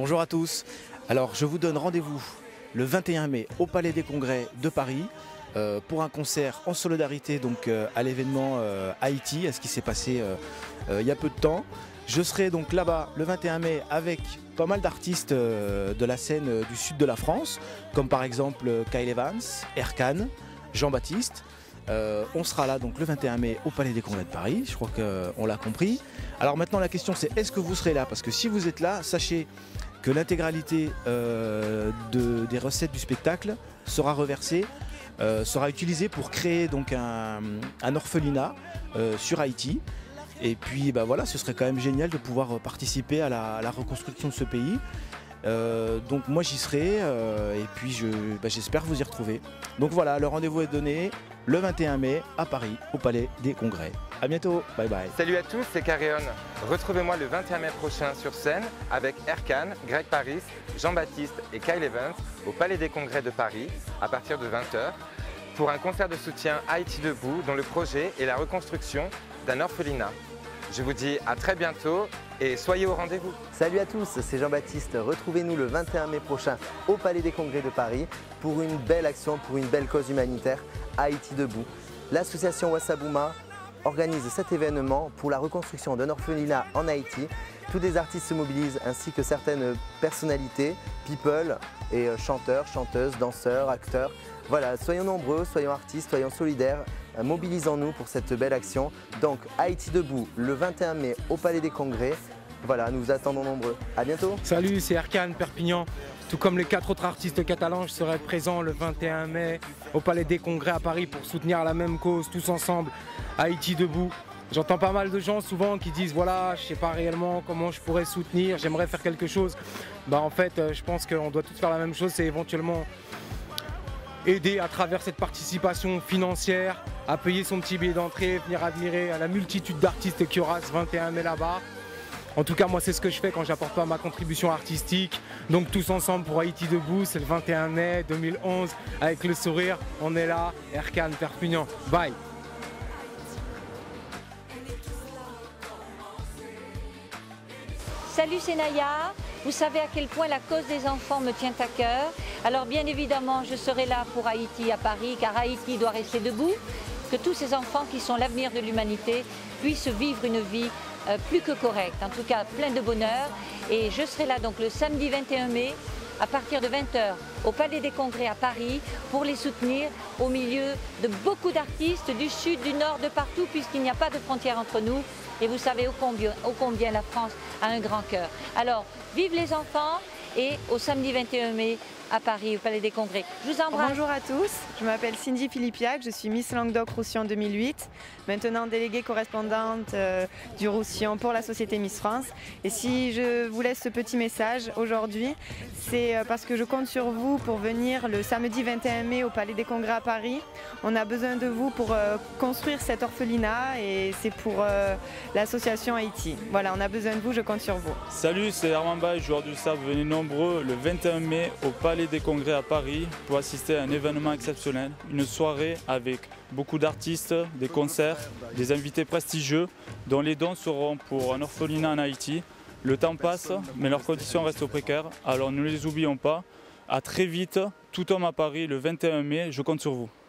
Bonjour à tous. Alors je vous donne rendez-vous le 21 mai au Palais des Congrès de Paris pour un concert en solidarité donc à l'événement Haïti, à ce qui s'est passé il y a peu de temps. Je serai donc là-bas le 21 mai avec pas mal d'artistes de la scène du sud de la France, comme par exemple Kyle Evans, Erkan, Jean-Baptiste. On sera là donc le 21 mai au Palais des Congrès de Paris, je crois qu'on l'a compris. Alors maintenant la question c'est est-ce que vous serez là? Parce que si vous êtes là, sachez que l'intégralité des recettes du spectacle sera reversée, sera utilisée pour créer donc un orphelinat sur Haïti. Et puis bah voilà, ce serait quand même génial de pouvoir participer à la reconstruction de ce pays. Donc moi j'y serai et puis j'espère vous y retrouver. Donc voilà, le rendez-vous est donné le 21 mai à Paris au Palais des Congrès. A bientôt, bye bye. Salut à tous, c'est Caréon. Retrouvez-moi le 21 mai prochain sur scène avec Erkan, Greg Paris, Jean-Baptiste et Kyle Evans au Palais des Congrès de Paris à partir de 20h pour un concert de soutien Haïti Debout dont le projet est la reconstruction d'un orphelinat. Je vous dis à très bientôt et soyez au rendez-vous. Salut à tous, c'est Jean-Baptiste. Retrouvez-nous le 21 mai prochain au Palais des Congrès de Paris pour une belle action, pour une belle cause humanitaire, Haïti Debout. L'association Wassabouma organise cet événement pour la reconstruction d'un orphelinat en Haïti. Tous les artistes se mobilisent ainsi que certaines personnalités, people et chanteurs, chanteuses, danseurs, acteurs. Voilà, soyons nombreux, soyons artistes, soyons solidaires, mobilisons-nous pour cette belle action. Donc Haïti Debout le 21 mai au Palais des Congrès. Voilà, nous vous attendons nombreux. À bientôt. Salut, c'est Erkan Perpignan. Tout comme les 4 autres artistes catalans, je serai présent le 21 mai au Palais des Congrès à Paris pour soutenir la même cause, tous ensemble, Haïti Debout. J'entends pas mal de gens souvent qui disent voilà, je sais pas réellement comment je pourrais soutenir, j'aimerais faire quelque chose. Bah en fait, je pense qu'on doit tous faire la même chose, c'est éventuellement aider à travers cette participation financière, à payer son petit billet d'entrée, venir admirer la multitude d'artistes qu'il y aura ce 21 mai là-bas. En tout cas, moi, c'est ce que je fais quand j'apporte pas ma contribution artistique. Donc, tous ensemble pour Haïti Debout, c'est le 21 mai 2011. Avec le sourire, on est là. Erkan Perpignan. Bye. Salut, c'est Naya. Vous savez à quel point la cause des enfants me tient à cœur. Alors, bien évidemment, je serai là pour Haïti à Paris, car Haïti doit rester debout. Que tous ces enfants qui sont l'avenir de l'humanité puissent vivre une vie plus que correcte, en tout cas plein de bonheur. Et je serai là donc le samedi 21 mai à partir de 20h au Palais des Congrès à Paris pour les soutenir au milieu de beaucoup d'artistes du sud, du nord, de partout puisqu'il n'y a pas de frontière entre nous. Et vous savez ô combien la France a un grand cœur. Alors, vive les enfants et au samedi 21 mai à Paris, au Palais des Congrès. Je vous embrasse. Bonjour à tous, je m'appelle Cindy Philippiac, je suis Miss Languedoc-Roussillon 2008, maintenant déléguée correspondante du Roussillon pour la Société Miss France. Et si je vous laisse ce petit message aujourd'hui, c'est parce que je compte sur vous pour venir le samedi 21 mai au Palais des Congrès à Paris. On a besoin de vous pour construire cet orphelinat et c'est pour l'association Haïti. Voilà, on a besoin de vous, je compte sur vous. Salut, c'est Armand Baye, joueur du SAP. Venez nombreux le 21 mai au Palais des Congrès à Paris pour assister à un événement exceptionnel. Une soirée avec beaucoup d'artistes, des concerts, des invités prestigieux dont les dons seront pour un orphelinat en Haïti. Le temps passe, mais leurs conditions restent précaires, alors ne les oublions pas. À très vite, tout homme à Paris le 21 mai, je compte sur vous.